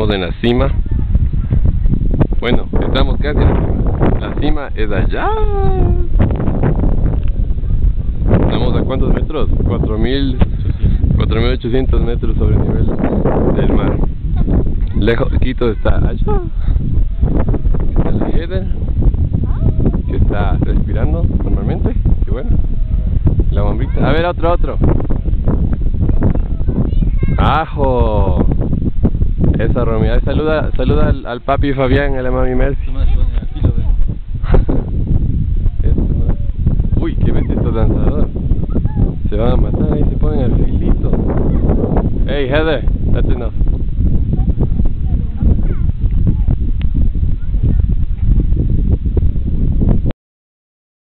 Estamos en la cima. Bueno, estamos casi en la cima. La cima es allá. ¿Estamos a cuántos metros? 4.800 metros sobre el nivel del mar. Lejos, Quito está allá. Está la Heather, que está respirando normalmente. Y bueno, la bombita. A ver, otro. ¡Ajo! Esa Romina. Saluda al papi Fabián y a la mami Mercy. Uy, qué besito danzador. Se van a matar ahí, se ponen al filito. Hey Heather, that's enough.